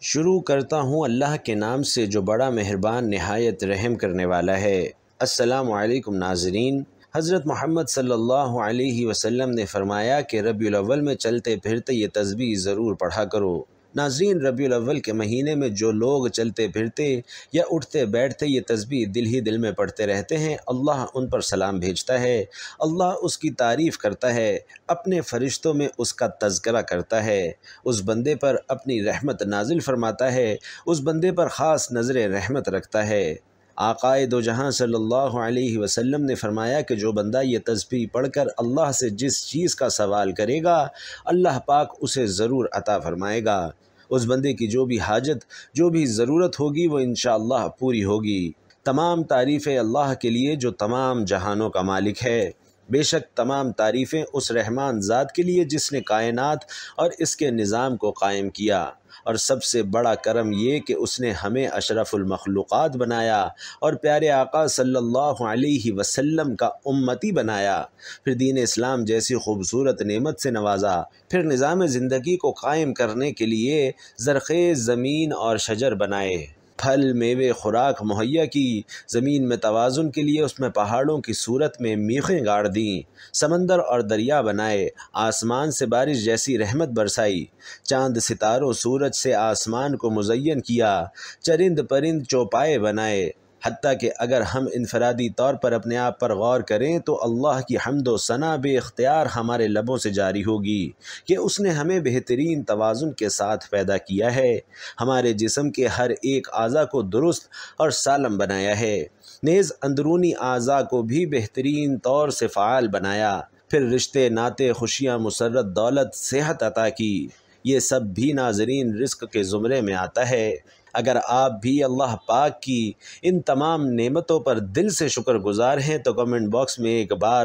شروع کرتا ہوں اللہ کے نام سے جو بڑا مہربان نہایت رحم کرنے والا ہے۔ السلام علیکم ناظرین۔ حضرت محمد صلی اللہ علیہ وسلم نے فرمایا کہ ربیع الاول میں چلتے پھرتے یہ تسبیح ضرور پڑھا کرو۔ ناظرین، ربیع الاول کے مہینے میں جو لوگ چلتے پھرتے یا اٹھتے بیٹھتے یہ تسبیح دل ہی دل میں پڑھتے رہتے ہیں، اللہ ان پر سلام بھیجتا ہے، اللہ اس کی تعریف کرتا ہے، اپنے فرشتوں میں اس کا تذکرہ کرتا ہے، اس بندے پر اپنی رحمت نازل فرماتا ہے، اس بندے پر خاص نظر رحمت رکھتا ہے۔ آقائے دو جہاں صلی اللہ علیہ وسلم نے فرمایا کہ جو بندہ یہ تسبیح پڑھ کر اللہ سے جس چیز کا سوال کرے گا، اللہ پاک اسے ضرور عطا فرمائے گا۔ اس بندے کی جو بھی حاجت، جو بھی ضرورت ہوگی وہ انشاءاللہ پوری ہوگی۔ تمام تعریفیں اللہ کے لیے جو تمام جہانوں کا مالک ہے۔ بے شک تمام تعریفیں اس رحمان ذات کے لیے جس نے کائنات اور اس کے نظام کو قائم کیا، اور سب سے بڑا کرم یہ کہ اس نے ہمیں اشرف المخلوقات بنایا اور پیارے آقا صلی اللہ علیہ وسلم کا امتی بنایا، پھر دین اسلام جیسی خوبصورت نعمت سے نوازا، پھر نظام زندگی کو قائم کرنے کے لیے زرخیز زمین اور شجر بنائے، پھل میوے خوراک مہیا کی، زمین میں توازن کے لیے اس میں پہاڑوں کی صورت میں میخیں گاڑ دیں، سمندر اور دریا بنائے، آسمان سے بارش جیسی رحمت برسائی، چاند ستاروں سورج سے آسمان کو مزین کیا، چرند پرند چوپائے بنائے۔ حتیٰ کہ اگر ہم انفرادی طور پر اپنے آپ پر غور کریں تو اللہ کی حمد و ثنا بے اختیار ہمارے لبوں سے جاری ہوگی کہ اس نے ہمیں بہترین توازن کے ساتھ پیدا کیا ہے، ہمارے جسم کے ہر ایک اعضاء کو درست اور سالم بنایا ہے، نیز اندرونی اعضاء کو بھی بہترین طور سے فعال بنایا، پھر رشتے ناطے خوشیاں مسرت دولت صحت عطا کی۔ یہ سب بھی ناظرین رزق کے زمرے میں آتا ہے۔ اگر آپ بھی اللہ پاک کی ان تمام نعمتوں پر دل سے شکر گزار ہیں تو کمنٹ باکس میں ایک بار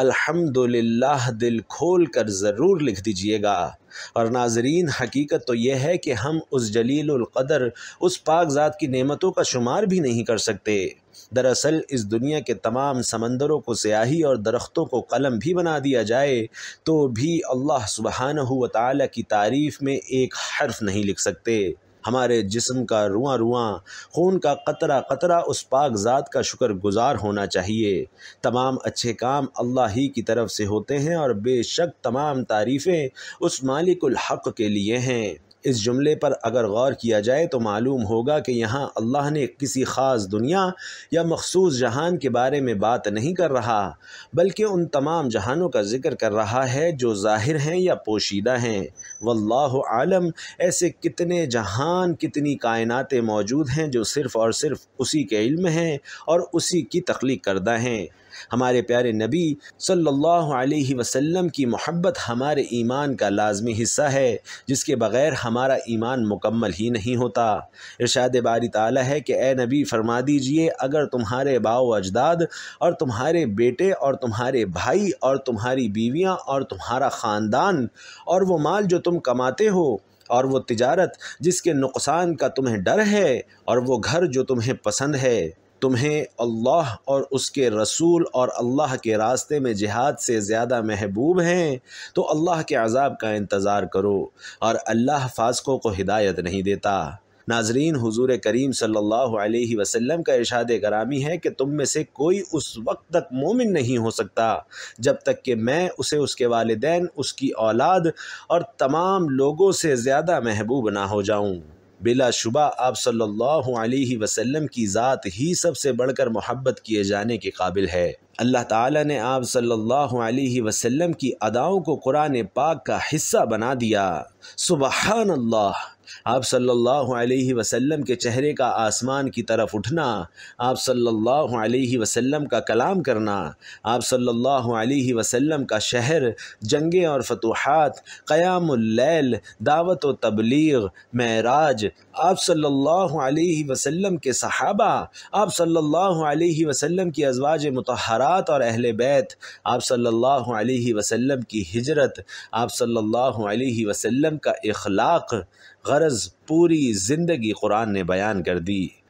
الحمدللہ دل کھول کر ضرور لکھ دیجئے گا۔ اور ناظرین، حقیقت تو یہ ہے کہ ہم اس جلیل القدر، اس پاک ذات کی نعمتوں کا شمار بھی نہیں کر سکتے۔ دراصل اس دنیا کے تمام سمندروں کو سیاہی اور درختوں کو قلم بھی بنا دیا جائے تو بھی اللہ سبحانہ و تعالی کی تعریف میں ایک حرف نہیں لکھ سکتے۔ ہمارے جسم کا رواں رواں، خون کا قطرہ قطرہ اس پاک ذات کا شکر گزار ہونا چاہیے۔ تمام اچھے کام اللہ ہی کی طرف سے ہوتے ہیں اور بے شک تمام تعریفیں اس مالک الحق کے لیے ہیں۔ اس جملے پر اگر غور کیا جائے تو معلوم ہوگا کہ یہاں اللہ نے کسی خاص دنیا یا مخصوص جہان کے بارے میں بات نہیں کر رہا، بلکہ ان تمام جہانوں کا ذکر کر رہا ہے جو ظاہر ہیں یا پوشیدہ ہیں۔ واللہ عالم، ایسے کتنے جہان، کتنی کائناتیں موجود ہیں جو صرف اور صرف اسی کے علم ہیں اور اسی کی تخلیق کردہ ہیں۔ ہمارے پیارے نبی صلی اللہ علیہ وسلم کی محبت ہمارے ایمان کا لازمی حصہ ہے، جس کے بغیر ہمارا ایمان مکمل ہی نہیں ہوتا۔ ارشاد باری تعالیٰ ہے کہ اے نبی فرما دیجئے، اگر تمہارے باؤ اجداد اور تمہارے بیٹے اور تمہارے بھائی اور تمہاری بیویاں اور تمہارا خاندان اور وہ مال جو تم کماتے ہو اور وہ تجارت جس کے نقصان کا تمہیں ڈر ہے اور وہ گھر جو تمہیں پسند ہے، تمہیں اللہ اور اس کے رسول اور اللہ کے راستے میں جہاد سے زیادہ محبوب ہیں تو اللہ کے عذاب کا انتظار کرو، اور اللہ فاسقوں کو ہدایت نہیں دیتا۔ ناظرین، حضور کریم صلی اللہ علیہ وسلم کا ارشاد گرامی ہے کہ تم میں سے کوئی اس وقت تک مومن نہیں ہو سکتا جب تک کہ میں اسے اس کے والدین، اس کی اولاد اور تمام لوگوں سے زیادہ محبوب نہ ہو جاؤں۔ بلا شبہ آپ صلی اللہ علیہ وسلم کی ذات ہی سب سے بڑھ کر محبت کیے جانے کے قابل ہے۔ اللہ تعالیٰ نے آپ صلی اللہ علیہ وسلم کی اداؤں کو قرآن پاک کا حصہ بنا دیا۔ سبحان اللہ! آپ صلی اللہ علیہ وسلم کے چہرے کا آسمان کی طرف اٹھنا، آپ صلی اللہ علیہ وسلم کا کلام کرنا، آپ صلی اللہ علیہ وسلم کا شہر، جنگیں اور فتوحات، قیام اللیل، دعوت و تبلیغ، معراج، آپ صلی اللہ علیہ وسلم کے صحابہ، آپ صلی اللہ علیہ وسلم کی ازواج مطہرات اور اہل بیت، آپ صلی اللہ علیہ وسلم کی ہجرت، آپ صلی اللہ علیہ وسلم کا اخلاق، غرض پوری زندگی قرآن نے بیان کر دی۔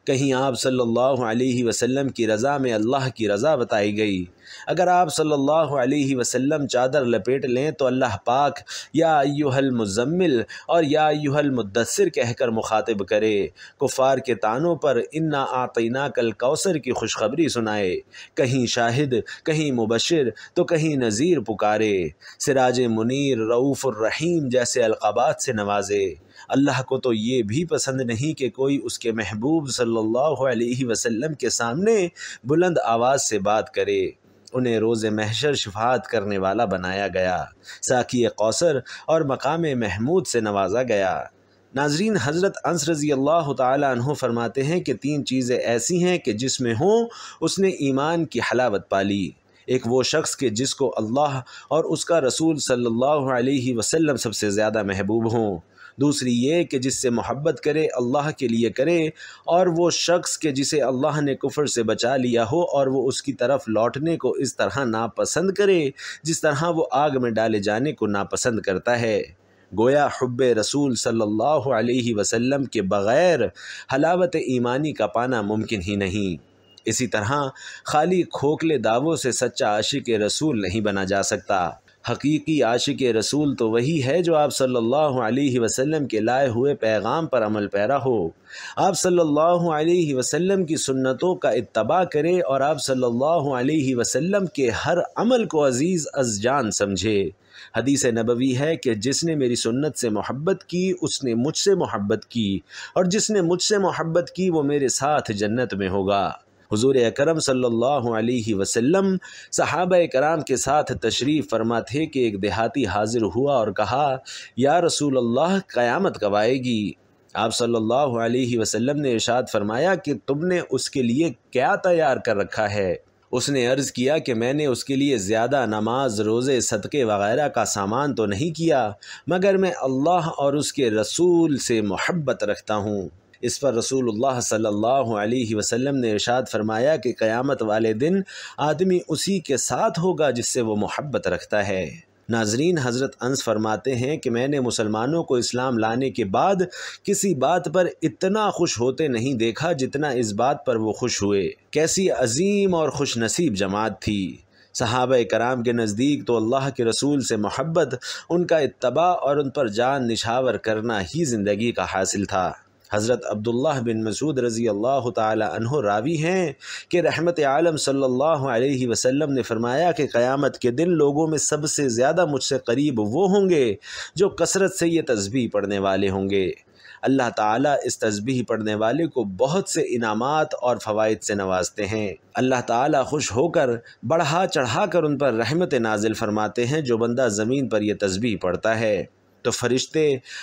کہیں آپ صلی اللہ علیہ وسلم کی رضا میں اللہ کی رضا بتائی گئی۔ اگر آپ صلی اللہ علیہ وسلم چادر لپیٹ لیں تو اللہ پاک یا ایھا المزمل اور یا ایھا المدثر کہہ کر مخاطب کرے، کفار کے طعنوں پر انا اعطیناک الکوثر کی خوشخبری سنائے، کہیں شاہد، کہیں مبشر تو کہیں نذیر پکارے، سراج منیر، رؤوف الرحیم جیسے القابات سے نوازے۔ اللہ کو تو یہ بھی پسند نہیں کہ کوئی اس کے محبوب صلی اللہ علیہ وسلم کے سامنے بلند آواز سے بات کرے۔ انہیں روز محشر شفاعت کرنے والا بنایا گیا، ساقی کوثر اور مقام محمود سے نوازا گیا۔ ناظرین، حضرت انس رضی اللہ تعالی عنہ فرماتے ہیں کہ 3 چیزیں ایسی ہیں کہ جس میں ہوں اس نے ایمان کی حلاوت پالی۔ ایک وہ شخص کہ جس کو اللہ اور اس کا رسول صلی اللہ علیہ وسلم سب سے زیادہ محبوب ہوں۔ دوسری یہ کہ جس سے محبت کرے اللہ کے لیے کرے، اور وہ شخص کہ جسے اللہ نے کفر سے بچا لیا ہو اور وہ اس کی طرف لوٹنے کو اس طرح ناپسند کرے جس طرح وہ آگ میں ڈالے جانے کو ناپسند کرتا ہے۔ گویا حب رسول صلی اللہ علیہ وسلم کے بغیر حلاوت ایمانی کا پانا ممکن ہی نہیں۔ اسی طرح خالی کھوکھلے دعووں سے سچا عاشق رسول نہیں بنا جا سکتا۔ حقیقی عاشق رسول تو وہی ہے جو آپ صلی اللہ علیہ وسلم کے لائے ہوئے پیغام پر عمل پیرا ہو، آپ صلی اللہ علیہ وسلم کی سنتوں کا اتباع کرے اور آپ صلی اللہ علیہ وسلم کے ہر عمل کو عزیز از جان سمجھے۔ حدیث نبوی ہے کہ جس نے میری سنت سے محبت کی اس نے مجھ سے محبت کی، اور جس نے مجھ سے محبت کی وہ میرے ساتھ جنت میں ہوگا۔ حضور اکرم صلی اللہ علیہ وسلم صحابہ کرام کے ساتھ تشریف فرما تھے کہ ایک دیہاتی حاضر ہوا اور کہا، یا رسول اللہ، قیامت کب آئے گی؟ آپ صلی اللہ علیہ وسلم نے ارشاد فرمایا کہ تم نے اس کے لیے کیا تیار کر رکھا ہے؟ اس نے عرض کیا کہ میں نے اس کے لیے زیادہ نماز، روزے، صدقے وغیرہ کا سامان تو نہیں کیا، مگر میں اللہ اور اس کے رسول سے محبت رکھتا ہوں۔ اس پر رسول اللہ صلی اللہ علیہ وسلم نے ارشاد فرمایا کہ قیامت والے دن آدمی اسی کے ساتھ ہوگا جس سے وہ محبت رکھتا ہے۔ ناظرین، حضرت انس فرماتے ہیں کہ میں نے مسلمانوں کو اسلام لانے کے بعد کسی بات پر اتنا خوش ہوتے نہیں دیکھا جتنا اس بات پر وہ خوش ہوئے۔ کیسی عظیم اور خوش نصیب جماعت تھی! صحابہ کرام کے نزدیک تو اللہ کے رسول سے محبت، ان کا اتباع اور ان پر جان نچھاور کرنا ہی زندگی کا حاصل تھا۔ حضرت عبداللہ بن مسعود رضی اللہ تعالی عنہ راوی ہیں کہ رحمت عالم صلی اللہ علیہ وسلم نے فرمایا کہ قیامت کے دن لوگوں میں سب سے زیادہ مجھ سے قریب وہ ہوں گے جو کثرت سے یہ تسبیح پڑھنے والے ہوں گے۔ اللہ تعالیٰ اس تسبیح پڑھنے والے کو بہت سے انعامات اور فوائد سے نوازتے ہیں۔ اللہ تعالیٰ خوش ہو کر بڑھا چڑھا کر ان پر رحمت نازل فرماتے ہیں۔ جو بندہ زمین پر یہ تسبیح پڑھتا ہے تو فرشتے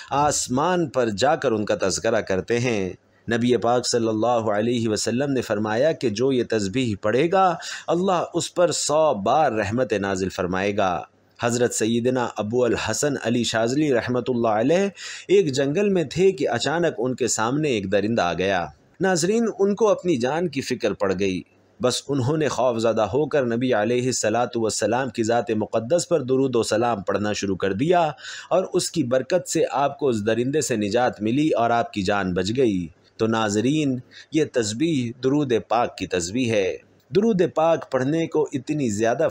آسمان پر جا کر ان کا تذکرہ کرتے ہیں۔ نبی پاک صلی اللہ علیہ وسلم نے فرمایا کہ جو یہ تسبیح پڑھے گا اللہ اس پر 100 بار رحمت نازل فرمائے گا۔ حضرت سیدنا ابو الحسن علی شاذلی رحمۃ اللہ علیہ ایک جنگل میں تھے کہ اچانک ان کے سامنے ایک درندہ آ گیا۔ ناظرین، ان کو اپنی جان کی فکر پڑ گئی، بس انہوں نے خوف زدہ ہو کر نبی علیہ الصلاۃ والسلام کی ذات مقدس پر درود و سلام پڑھنا شروع کر دیا، اور اس کی برکت سے آپ کو اس درندے سے نجات ملی اور آپ کی جان بچ گئی۔ تو ناظرین، یہ تسبیح درود پاک کی تسبیح ہے۔ درود پاک پڑھنے کو اتنی زیادہ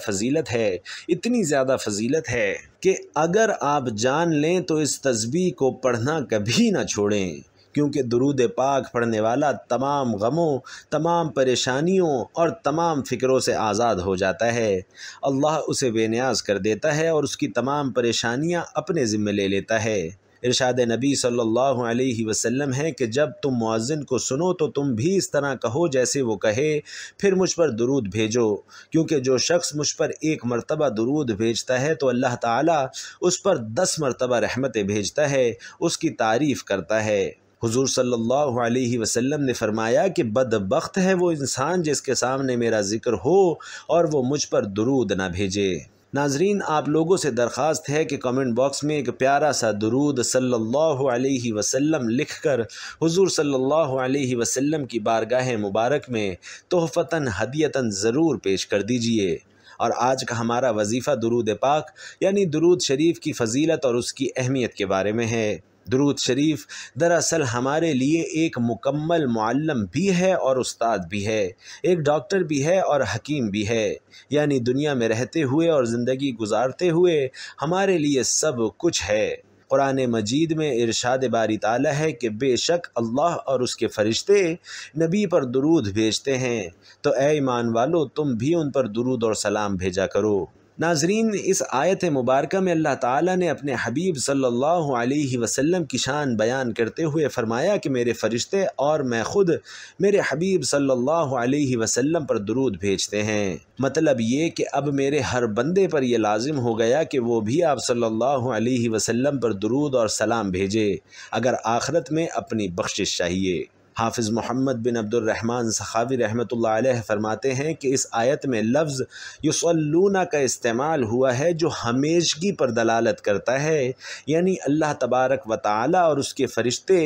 فضیلت ہے کہ اگر آپ جان لیں تو اس تسبیح کو پڑھنا کبھی نہ چھوڑیں، کیونکہ درود پاک پڑھنے والا تمام غموں، تمام پریشانیوں اور تمام فکروں سے آزاد ہو جاتا ہے۔ اللہ اسے بے نیاز کر دیتا ہے اور اس کی تمام پریشانیاں اپنے ذمہ لے لیتا ہے۔ ارشاد نبی صلی اللہ علیہ وسلم ہے کہ جب تم مؤذن کو سنو تو تم بھی اس طرح کہو جیسے وہ کہے، پھر مجھ پر درود بھیجو، کیونکہ جو شخص مجھ پر 1 مرتبہ درود بھیجتا ہے تو اللہ تعالیٰ اس پر 10 مرتبہ رحمتیں بھیجتا ہے، اس کی تعریف کرتا ہے۔ حضور صلی اللہ علیہ وسلم نے فرمایا کہ بدبخت ہے وہ انسان جس کے سامنے میرا ذکر ہو اور وہ مجھ پر درود نہ بھیجے۔ ناظرین، آپ لوگوں سے درخواست ہے کہ کمنٹ باکس میں ایک پیارا سا درود صلی اللہ علیہ وسلم لکھ کر حضور صلی اللہ علیہ وسلم کی بارگاہ مبارک میں تحفتاً ہدیتاً ضرور پیش کر دیجئے۔ اور آج کا ہمارا وظیفہ درود پاک یعنی درود شریف کی فضیلت اور اس کی اہمیت کے بارے میں ہے۔ درود شریف دراصل ہمارے لیے ایک مکمل معلم بھی ہے اور استاد بھی ہے، ایک ڈاکٹر بھی ہے اور حکیم بھی ہے، یعنی دنیا میں رہتے ہوئے اور زندگی گزارتے ہوئے ہمارے لیے سب کچھ ہے۔ قرآن مجید میں ارشاد باری تعالیٰ ہے کہ بے شک اللہ اور اس کے فرشتے نبی پر درود بھیجتے ہیں، تو اے ایمان والو تم بھی ان پر درود اور سلام بھیجا کرو۔ ناظرین، اس آیت مبارکہ میں اللہ تعالیٰ نے اپنے حبیب صلی اللہ علیہ وسلم کی شان بیان کرتے ہوئے فرمایا کہ میرے فرشتے اور میں خود میرے حبیب صلی اللہ علیہ وسلم پر درود بھیجتے ہیں۔ مطلب یہ کہ اب میرے ہر بندے پر یہ لازم ہو گیا کہ وہ بھی آپ صلی اللہ علیہ وسلم پر درود اور سلام بھیجے اگر آخرت میں اپنی بخشش چاہیے۔ حافظ محمد بن عبد الرحمن سخاوی رحمۃ اللہ علیہ فرماتے ہیں کہ اس آیت میں لفظ یصلون کا استعمال ہوا ہے جو ہمیشگی پر دلالت کرتا ہے، یعنی اللہ تبارک و تعالی اور اس کے فرشتے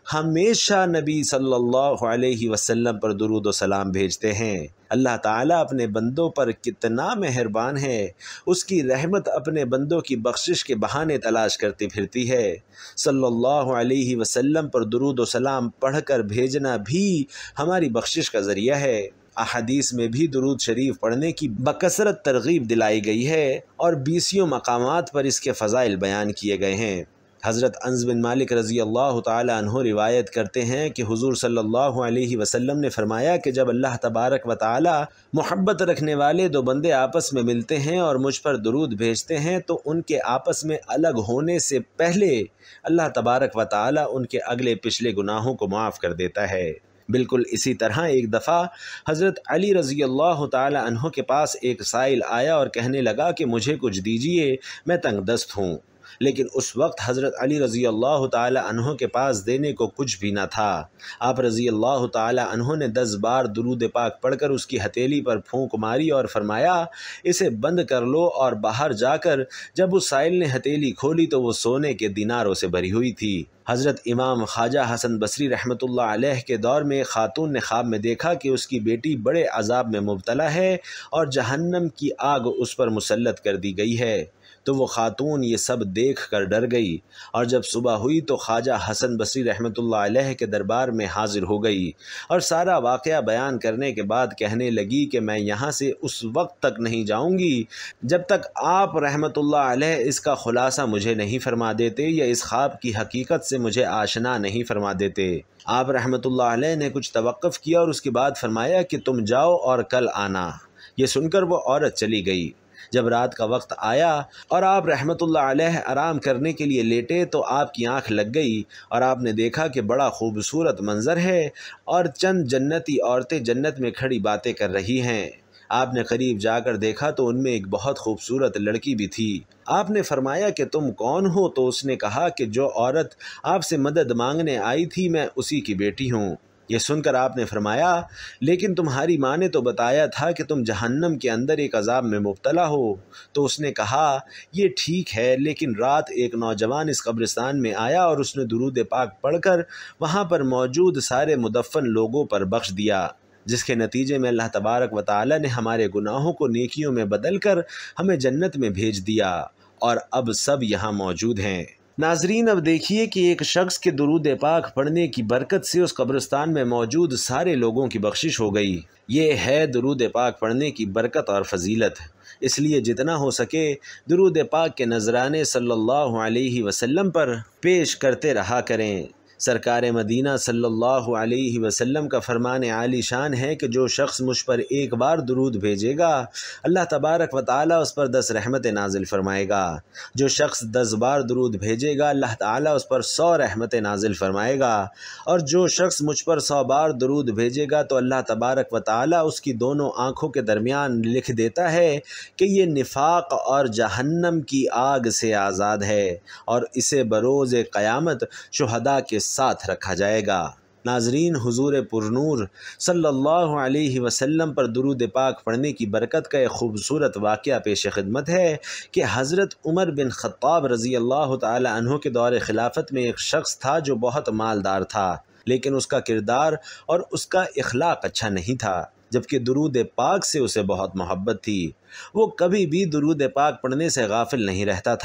ہمیشہ نبی صلی اللہ علیہ وسلم پر درود و سلام بھیجتے ہیں۔ اللہ تعالیٰ اپنے بندوں پر کتنا مہربان ہے، اس کی رحمت اپنے بندوں کی بخشش کے بہانے تلاش کرتی پھرتی ہے۔ صلی اللہ علیہ وسلم پر درود و سلام پڑھ کر بھیجنا بھی ہماری بخشش کا ذریعہ ہے۔ احادیث میں بھی درود شریف پڑھنے کی بکثرت ترغیب دلائی گئی ہے اور 20 مقامات پر اس کے فضائل بیان کیے گئے ہیں۔ حضرت انس بن مالک رضی اللہ تعالی عنہ روایت کرتے ہیں کہ حضور صلی اللہ علیہ وسلم نے فرمایا کہ جب اللہ تبارک و تعالی محبت رکھنے والے دو بندے آپس میں ملتے ہیں اور مجھ پر درود بھیجتے ہیں تو ان کے آپس میں الگ ہونے سے پہلے اللہ تبارک و تعالی ان کے اگلے پچھلے گناہوں کو معاف کر دیتا ہے۔ بالکل اسی طرح ایک دفعہ حضرت علی رضی اللہ تعالی عنہ کے پاس ایک سائل آیا اور کہنے لگا کہ مجھے کچھ دیجیے، میں تنگ دست ہوں۔ لیکن اس وقت حضرت علی رضی اللہ تعالی عنہ کے پاس دینے کو کچھ بھی نہ تھا۔ آپ رضی اللہ تعالی عنہ نے 10 بار درود پاک پڑھ کر اس کی ہتھیلی پر پھونک ماری اور فرمایا اسے بند کر لو، اور باہر جا کر جب اس سائل نے ہتھیلی کھولی تو وہ سونے کے دیناروں سے بھری ہوئی تھی۔ حضرت امام خواجہ حسن بصری رحمۃ اللہ علیہ کے دور میں خاتون نے خواب میں دیکھا کہ اس کی بیٹی بڑے عذاب میں مبتلا ہے اور جہنم کی آگ اس پر مسلط کر دی گئی ہے۔ تو وہ خاتون یہ سب دیکھ کر ڈر گئی، اور جب صبح ہوئی تو خواجہ حسن بصری رحمۃ اللہ علیہ کے دربار میں حاضر ہو گئی اور سارا واقعہ بیان کرنے کے بعد کہنے لگی کہ میں یہاں سے اس وقت تک نہیں جاؤں گی جب تک آپ رحمۃ اللہ علیہ اس کا خلاصہ مجھے نہیں فرما دیتے یا اس خواب کی حقیقت سے مجھے آشنا نہیں فرما دیتے۔ آپ رحمۃ اللہ علیہ نے کچھ توقف کیا اور اس کے بعد فرمایا کہ تم جاؤ اور کل آنا۔ یہ سن کر وہ عورت چلی گئی۔ جب رات کا وقت آیا اور آپ رحمۃ اللہ علیہ آرام کرنے کے لیے لیٹے تو آپ کی آنکھ لگ گئی اور آپ نے دیکھا کہ بڑا خوبصورت منظر ہے اور چند جنتی عورتیں جنت میں کھڑی باتیں کر رہی ہیں۔ آپ نے قریب جا کر دیکھا تو ان میں ایک بہت خوبصورت لڑکی بھی تھی۔ آپ نے فرمایا کہ تم کون ہو؟ تو اس نے کہا کہ جو عورت آپ سے مدد مانگنے آئی تھی میں اسی کی بیٹی ہوں۔ یہ سن کر آپ نے فرمایا لیکن تمہاری ماں نے تو بتایا تھا کہ تم جہنم کے اندر ایک عذاب میں مبتلا ہو۔ تو اس نے کہا یہ ٹھیک ہے، لیکن رات ایک نوجوان اس قبرستان میں آیا اور اس نے درود پاک پڑھ کر وہاں پر موجود سارے مدفن لوگوں پر بخش دیا، جس کے نتیجے میں اللہ تبارک و تعالی نے ہمارے گناہوں کو نیکیوں میں بدل کر ہمیں جنت میں بھیج دیا، اور اب سب یہاں موجود ہیں۔ ناظرین، اب دیکھیے کہ ایک شخص کے درود پاک پڑھنے کی برکت سے اس قبرستان میں موجود سارے لوگوں کی بخشش ہو گئی۔ یہ ہے درود پاک پڑھنے کی برکت اور فضیلت۔ اس لیے جتنا ہو سکے درود پاک کے نذرانے صلی اللہ علیہ وسلم پر پیش کرتے رہا کریں۔ سرکار مدینہ صلی اللہ علیہ وسلم کا فرمان عالی شان ہے کہ جو شخص مجھ پر ایک بار درود بھیجے گا اللہ تبارک و تعالیٰ اس پر 10 رحمتیں نازل فرمائے گا۔ جو شخص 10 بار درود بھیجے گا اللہ تعالیٰ اس پر 100 رحمتیں نازل فرمائے گا، اور جو شخص مجھ پر 100 بار درود بھیجے گا تو اللہ تبارک و تعالیٰ اس کی دونوں آنکھوں کے درمیان لکھ دیتا ہے کہ یہ نفاق اور جہنم کی آگ سے آزاد ہے، اور اسے بروز قیامت شہداء کے ساتھ رکھا جائے گا۔ ناظرین، حضور پرنور صلی اللہ علیہ وسلم پر درود پاک پڑھنے کی برکت کا ایک خوبصورت واقعہ پیش خدمت ہے کہ حضرت عمر بن خطاب رضی اللہ تعالی عنہ کے دور خلافت میں ایک شخص تھا جو بہت مالدار تھا، لیکن اس کا کردار اور اس کا اخلاق اچھا نہیں تھا، جبکہ درود پاک سے اسے بہت محبت تھی۔ وہ کبھی بھی درود پاک پڑھنے سے غافل نہیں رہتا تھا۔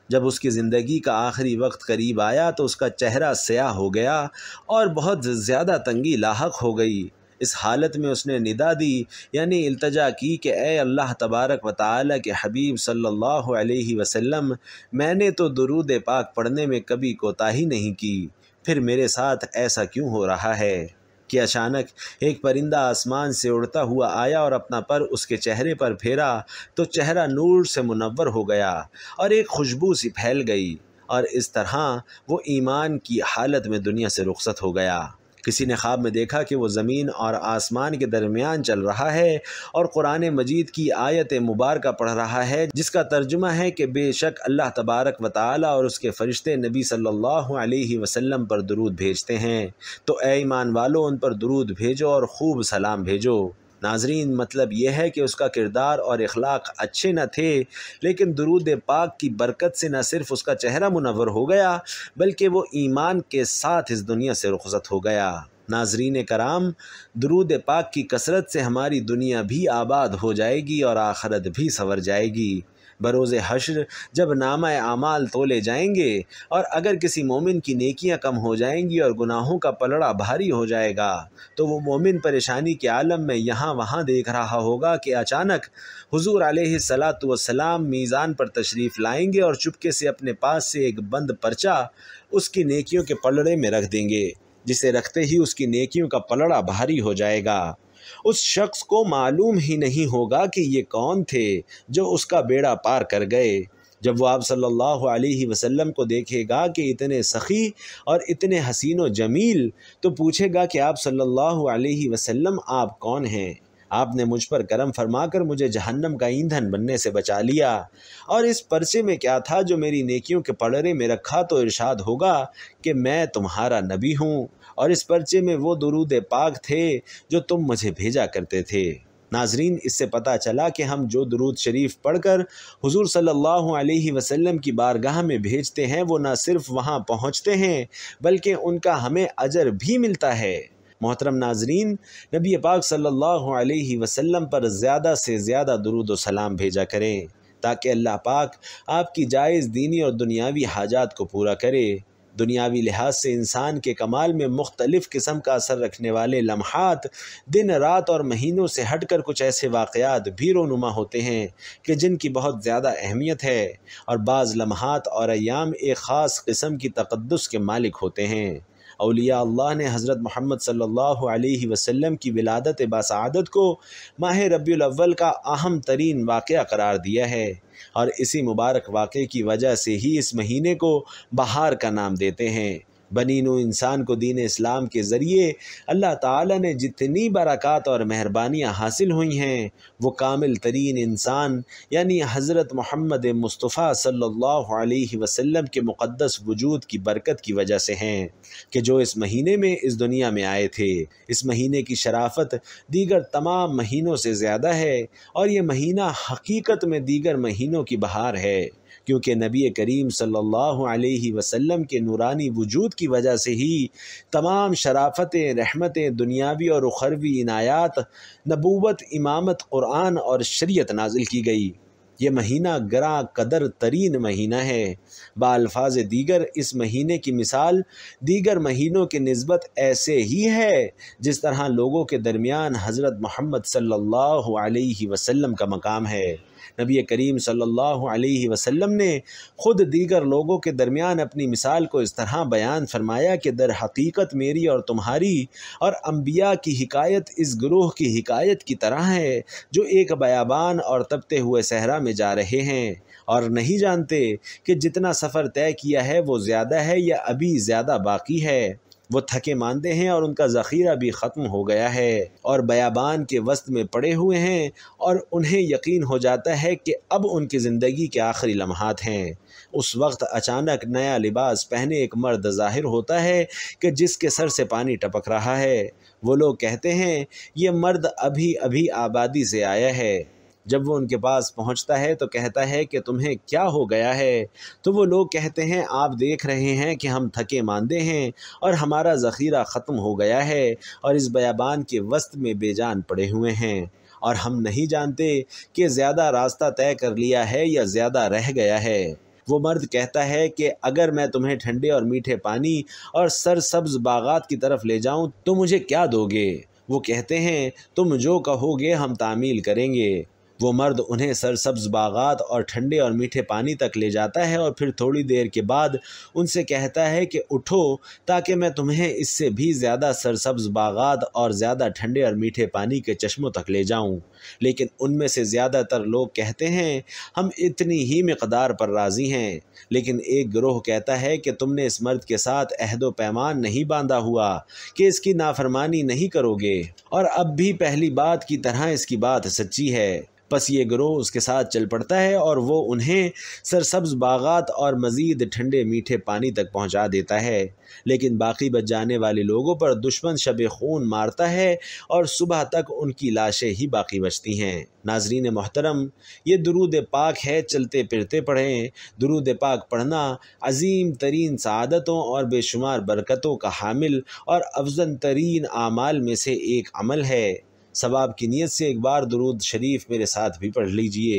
جب اس کی زندگی کا آخری وقت قریب آیا تو اس کا چہرہ سیاہ ہو گیا اور بہت زیادہ تنگی لاحق ہو گئی۔ اس حالت میں اس نے ندا دی، یعنی التجا کی کہ اے اللہ تبارک و تعالی کے حبیب صلی اللہ علیہ وسلم، میں نے تو درود پاک پڑھنے میں کبھی کوتاہی نہیں کی، پھر میرے ساتھ ایسا کیوں ہو رہا ہے؟ کہ اچانک ایک پرندہ آسمان سے اڑتا ہوا آیا اور اپنا پر اس کے چہرے پر پھیرا تو چہرہ نور سے منور ہو گیا اور ایک خوشبو سی پھیل گئی، اور اس طرح وہ ایمان کی حالت میں دنیا سے رخصت ہو گیا۔ کسی نے خواب میں دیکھا کہ وہ زمین اور آسمان کے درمیان چل رہا ہے اور قرآن مجید کی آیت مبارکہ پڑھ رہا ہے، جس کا ترجمہ ہے کہ بے شک اللہ تبارک و تعالی اور اس کے فرشتے نبی صلی اللہ علیہ وسلم پر درود بھیجتے ہیں، تو اے ایمان والو ان پر درود بھیجو اور خوب سلام بھیجو۔ ناظرین، مطلب یہ ہے کہ اس کا کردار اور اخلاق اچھے نہ تھے، لیکن درود پاک کی برکت سے نہ صرف اس کا چہرہ منور ہو گیا بلکہ وہ ایمان کے ساتھ اس دنیا سے رخصت ہو گیا۔ ناظرین کرام، درود پاک کی کثرت سے ہماری دنیا بھی آباد ہو جائے گی اور آخرت بھی سنور جائے گی۔ بروز حشر جب نامہ اعمال تولے جائیں گے اور اگر کسی مومن کی نیکیاں کم ہو جائیں گی اور گناہوں کا پلڑا بھاری ہو جائے گا تو وہ مومن پریشانی کے عالم میں یہاں وہاں دیکھ رہا ہوگا کہ اچانک حضور علیہ الصلاۃ والسلام میزان پر تشریف لائیں گے اور چپکے سے اپنے پاس سے ایک بند پرچہ اس کی نیکیوں کے پلڑے میں رکھ دیں گے، جسے رکھتے ہی اس کی نیکیوں کا پلڑا بھاری ہو جائے گا۔ اس شخص کو معلوم ہی نہیں ہوگا کہ یہ کون تھے جو اس کا بیڑا پار کر گئے۔ جب وہ آپ صلی اللہ علیہ وسلم کو دیکھے گا کہ اتنے سخی اور اتنے حسین و جمیل، تو پوچھے گا کہ آپ صلی اللہ علیہ وسلم آپ کون ہیں؟ آپ نے مجھ پر کرم فرما کر مجھے جہنم کا ایندھن بننے سے بچا لیا، اور اس پرچے میں کیا تھا جو میری نیکیوں کے پلڑے میں رکھا؟ تو ارشاد ہوگا کہ میں تمہارا نبی ہوں، اور اس پرچے میں وہ درود پاک تھے جو تم مجھے بھیجا کرتے تھے۔ ناظرین، اس سے پتہ چلا کہ ہم جو درود شریف پڑھ کر حضور صلی اللہ علیہ وسلم کی بارگاہ میں بھیجتے ہیں وہ نہ صرف وہاں پہنچتے ہیں بلکہ ان کا ہمیں اجر بھی ملتا ہے۔ محترم ناظرین، نبی پاک صلی اللہ علیہ وسلم پر زیادہ سے زیادہ درود و سلام بھیجا کریں تاکہ اللہ پاک آپ کی جائز دینی اور دنیاوی حاجات کو پورا کرے۔ دنیاوی لحاظ سے انسان کے کمال میں مختلف قسم کا اثر رکھنے والے لمحات، دن رات اور مہینوں سے ہٹ کر کچھ ایسے واقعات بھی رونما ہوتے ہیں کہ جن کی بہت زیادہ اہمیت ہے، اور بعض لمحات اور ایام ایک خاص قسم کی تقدس کے مالک ہوتے ہیں۔ اولیاء اللہ نے حضرت محمد صلی اللہ علیہ وسلم کی ولادت باسعادت کو ماہ ربیع الاول کا اہم ترین واقعہ قرار دیا ہے، اور اسی مبارک واقعے کی وجہ سے ہی اس مہینے کو بہار کا نام دیتے ہیں۔ بنی نوع انسان کو دین اسلام کے ذریعے اللہ تعالی نے جتنی برکات اور مہربانیاں حاصل ہوئی ہیں وہ کامل ترین انسان یعنی حضرت محمد مصطفیٰ صلی اللہ علیہ وسلم کے مقدس وجود کی برکت کی وجہ سے ہیں کہ جو اس مہینے میں اس دنیا میں آئے تھے۔ اس مہینے کی شرافت دیگر تمام مہینوں سے زیادہ ہے، اور یہ مہینہ حقیقت میں دیگر مہینوں کی بہار ہے، کیونکہ نبی کریم صلی اللہ علیہ وسلم کے نورانی وجود کی وجہ سے ہی تمام شرافتیں، رحمتیں، دنیاوی اور اخروی عنایات، نبوت، امامت، قرآن اور شریعت نازل کی گئی۔ یہ مہینہ گراں قدر ترین مہینہ ہے۔ بالفاظ دیگر اس مہینے کی مثال دیگر مہینوں کی نسبت ایسے ہی ہے جس طرح لوگوں کے درمیان حضرت محمد صلی اللہ علیہ وسلم کا مقام ہے۔ نبی کریم صلی اللہ علیہ وسلم نے خود دیگر لوگوں کے درمیان اپنی مثال کو اس طرح بیان فرمایا کہ در حقیقت میری اور تمہاری اور انبیاء کی حکایت اس گروہ کی حکایت کی طرح ہے جو ایک بیابان اور تپتے ہوئے صحرا میں جا رہے ہیں اور نہیں جانتے کہ جتنا سفر طے کیا ہے وہ زیادہ ہے یا ابھی زیادہ باقی ہے۔ وہ تھکے ماندے ہیں اور ان کا ذخیرہ بھی ختم ہو گیا ہے اور بیابان کے وسط میں پڑے ہوئے ہیں، اور انہیں یقین ہو جاتا ہے کہ اب ان کی زندگی کے آخری لمحات ہیں۔ اس وقت اچانک نیا لباس پہنے ایک مرد ظاہر ہوتا ہے کہ جس کے سر سے پانی ٹپک رہا ہے۔ وہ لوگ کہتے ہیں یہ مرد ابھی ابھی آبادی سے آیا ہے۔ جب وہ ان کے پاس پہنچتا ہے تو کہتا ہے کہ تمہیں کیا ہو گیا ہے؟ تو وہ لوگ کہتے ہیں آپ دیکھ رہے ہیں کہ ہم تھکے ماندے ہیں اور ہمارا ذخیرہ ختم ہو گیا ہے اور اس بیابان کے وسط میں بے جان پڑے ہوئے ہیں، اور ہم نہیں جانتے کہ زیادہ راستہ طے کر لیا ہے یا زیادہ رہ گیا ہے۔ وہ مرد کہتا ہے کہ اگر میں تمہیں ٹھنڈے اور میٹھے پانی اور سرسبز باغات کی طرف لے جاؤں تو مجھے کیا دو گے؟ وہ کہتے ہیں تم جو کہو گے ہم تعمیل کریں گے۔ وہ مرد انہیں سرسبز باغات اور ٹھنڈے اور میٹھے پانی تک لے جاتا ہے اور پھر تھوڑی دیر کے بعد ان سے کہتا ہے کہ اٹھو تاکہ میں تمہیں اس سے بھی زیادہ سرسبز باغات اور زیادہ ٹھنڈے اور میٹھے پانی کے چشموں تک لے جاؤں۔ لیکن ان میں سے زیادہ تر لوگ کہتے ہیں ہم اتنی ہی مقدار پر راضی ہیں۔ لیکن ایک گروہ کہتا ہے کہ تم نے اس مرد کے ساتھ عہد و پیمان نہیں باندھا ہوا کہ اس کی نافرمانی نہیں کرو گے، اور اب بھی پہلی بات کی طرح اس کی بات سچی ہے۔ پس یہ گروہ اس کے ساتھ چل پڑتا ہے اور وہ انہیں سرسبز باغات اور مزید ٹھنڈے میٹھے پانی تک پہنچا دیتا ہے، لیکن باقی بچ جانے والے لوگوں پر دشمن شب خون مارتا ہے اور صبح تک ان کی لاشیں ہی باقی بچتی ہیں۔ ناظرین محترم، یہ درود پاک ہے، چلتے پھرتے پڑھیں۔ درود پاک پڑھنا عظیم ترین سعادتوں اور بے شمار برکتوں کا حامل اور افضل ترین اعمال میں سے ایک عمل ہے۔ ثواب کی نیت سے ایک بار درود شریف میرے ساتھ بھی پڑھ لیجئے۔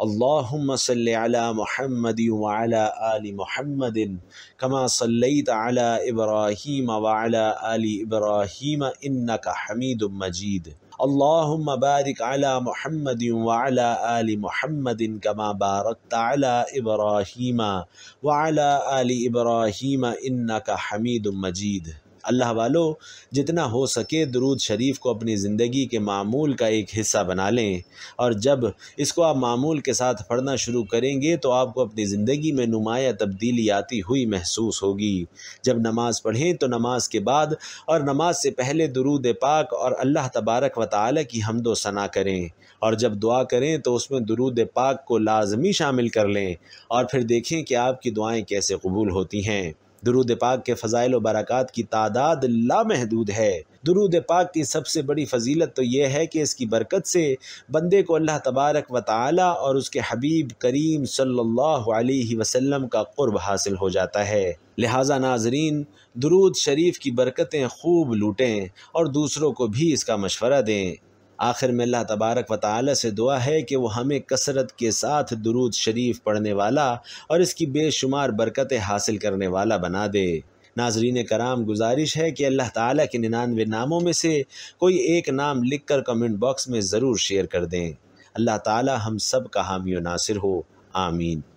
اللہم صلی علی محمد وعلی آل محمد کما صلیت علی ابراہیم وعلی آل ابراہیم انک حمید مجید۔ اللہم بارک علی محمد وعلی آل محمد کما بارکت علی ابراہیم وعلی آل ابراہیم انک حمید مجید۔ اللہ والو، جتنا ہو سکے درود شریف کو اپنی زندگی کے معمول کا ایک حصہ بنا لیں، اور جب اس کو آپ معمول کے ساتھ پڑھنا شروع کریں گے تو آپ کو اپنی زندگی میں نمایاں تبدیلی آتی ہوئی محسوس ہوگی۔ جب نماز پڑھیں تو نماز کے بعد اور نماز سے پہلے درود پاک اور اللہ تبارک و تعالی کی حمد و ثنا کریں، اور جب دعا کریں تو اس میں درود پاک کو لازمی شامل کر لیں، اور پھر دیکھیں کہ آپ کی دعائیں کیسے قبول ہوتی ہیں۔ درود پاک کے فضائل و برکات کی تعداد لامحدود ہے۔ درود پاک کی سب سے بڑی فضیلت تو یہ ہے کہ اس کی برکت سے بندے کو اللہ تبارک و تعالی اور اس کے حبیب کریم صلی اللہ علیہ وسلم کا قرب حاصل ہو جاتا ہے۔ لہٰذا ناظرین، درود شریف کی برکتیں خوب لوٹیں اور دوسروں کو بھی اس کا مشورہ دیں۔ آخر میں اللہ تبارک و تعالی سے دعا ہے کہ وہ ہمیں کثرت کے ساتھ درود شریف پڑھنے والا اور اس کی بے شمار برکتیں حاصل کرنے والا بنا دے۔ ناظرین کرام، گزارش ہے کہ اللہ تعالیٰ کے 99 ناموں میں سے کوئی ایک نام لکھ کر کمنٹ باکس میں ضرور شیئر کر دیں۔ اللہ تعالیٰ ہم سب کا حامی و ناصر ہو، آمین۔